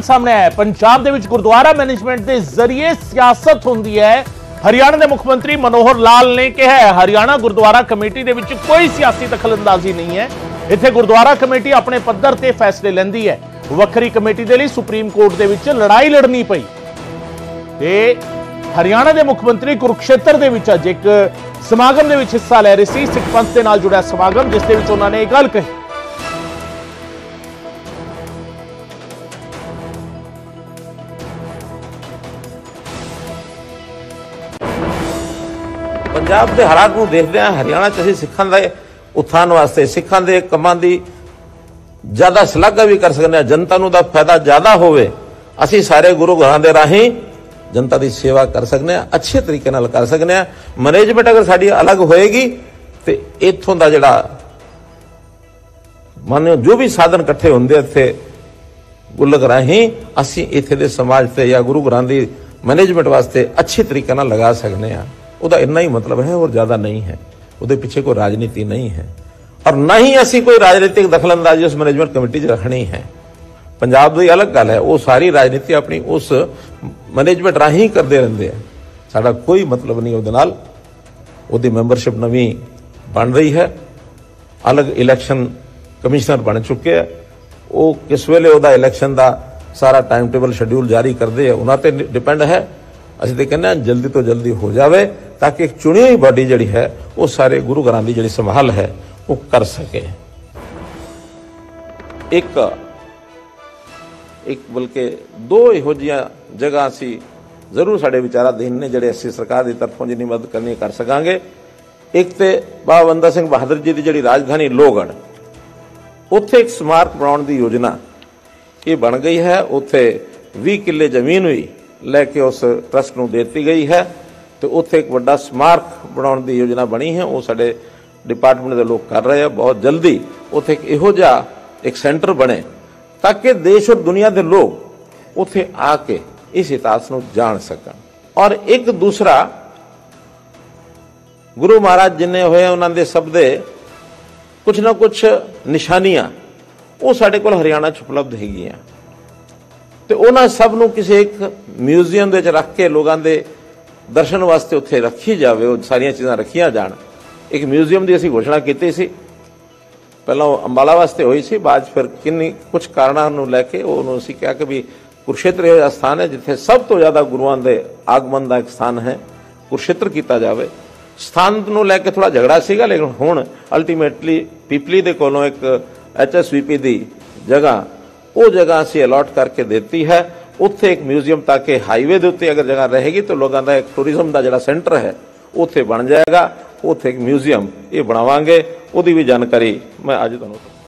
सामने आया। पंजाब दे विच गुरुद्वारा मैनेजमेंट के जरिए सियासत होंदी है। हरियाणा के मुख्यमंत्री मनोहर लाल ने कहा है हरियाणा गुरुद्वारा कमेटी दे विच कोई सियासी दखलअंदाजी नहीं है। इत्थे गुरुद्वारा कमेटी अपने पद्धर ते फैसले लैंदी है। वक्री कमेटी दे लई सुप्रीम कोर्ट दे विच लड़ाई लड़नी पई ते हरियाणा के मुख्यमंत्री कुरुक्षेत्र दे विच अज एक समागम दे विच हिस्सा ले रहे सी। सिख पंथ दे नाल जुड़ा समागम जिस दे विच उन्हां ने एक गल कही। पंजाब के हालात को देखते हैं हरियाणा च असीं सिखां दे उत्थान वास्ते सिखां दे कमां दी ज्यादा शलाघा भी कर सकते हैं। जनता नूं दा फायदा ज्यादा होवे असीं सारे गुरु घरां दे राहीं जनता की सेवा कर सकते हैं, अच्छे तरीके नाल कर सकते हैं। मैनेजमेंट अगर साडी अलग होएगी तो इत्थों दा जिहड़ा मानो जो भी साधन इकट्ठे होंदे इत्थे गुल्लक राहीं असीं इत्थे दे समाज ते या गुरु घरां दी मैनेजमेंट वास्ते अच्छे तरीके नाल लगा सकते हैं। उदा इन्ना ही मतलब है और ज्यादा नहीं है। उहदे पीछे कोई राजनीति नहीं है और न ही असीं कोई राजनीतिक दखलअंदाजी उस मैनेजमेंट कमेटी च रखनी है। पंजाब दी अलग गल है, वो सारी राजनीति अपनी उस मैनेजमेंट राही करते रहते हैं। साडा कोई मतलब नहीं उहदे नाल। उहदी मैंबरशिप नवीं बन रही है, अलग इलैक्शन कमिश्नर बन चुके हैं। वो किस वेले उहदा इलैक्शन का सारा टाइम टेबल शेड्यूल जारी करते हैं उन्हां ते डिपेंड है। असीं ते कहने जल्दी तो जल्दी हो जाए ताकि एक चुनी हुई बॉडी जिहड़ी है वो सारे गुरु घरां दी जिहड़ी संभाल है वो कर सके। एक बल्कि दो इहो जिहियां जगह असीं जरूर साडे विचाराधीन ने जिहड़े असीं सरकार की तरफों जिन्नी मदद करनी कर सकांगे। एक तो बाबा बंदा सिंह बहादुर जी की जिहड़ी राजधानी लोहगढ़ उत्थे एक स्मारक बनाउण दी योजना ये बन गई है। उत्थे 20 किले जमीन भी लैके उस ट्रस्ट नूं देती गई है तो उत्थे एक वड्डा स्मारक बनाउण दी योजना बनी है। वो साडे डिपार्टमेंट के लोग कर रहे हैं। बहुत जल्दी उत्थे एक इहो जिहा एक सेंटर बने ताकि देश और दुनिया के लोग उत्थे आके इस इतिहास को जान सकन। और एक दूसरा गुरु महाराज जिन्ने होए उन्होंने सब दे कुछ ना कुछ निशानियां वो साडे कोल हरियाणा च उपलब्ध हैगियां तो उन्होंने सब नूं किसी एक म्यूजियम दे रख के लोगों के दर्शन वास्ते उत्थे रखी जाए। वो सारिया चीज़ां रखिया जान। एक म्यूजियम की असीं घोषणा की सी, पहला अंबाला वास्ते हुई सी, बाद फिर किन्नी कुछ कारणों नूं लैके उन्होंने असीं कहा कि भी कुरुक्षेत्र यह स्थान है जिथे सब तो ज़्यादा गुरुआं दे आगमन का एक स्थान है, कुरुक्षेत्र किया जाए। स्थान नूं लैके थोड़ा झगड़ा सीगा लेकिन हुण अल्टीमेटली पीपली दे कोलों एक HSVP की जगह वो जगह असीं अलॉट करके देती है। उत्थे एक म्यूजियम ताकि हाईवे के उत्ते अगर जगह रहेगी तो लोगों का एक टूरिज्म का जिहड़ा सेंटर है उत्थे बन जाएगा। उत्थे एक म्यूजियम ये बनावांगे, उहदी भी जानकारी मैं अज तुहानूं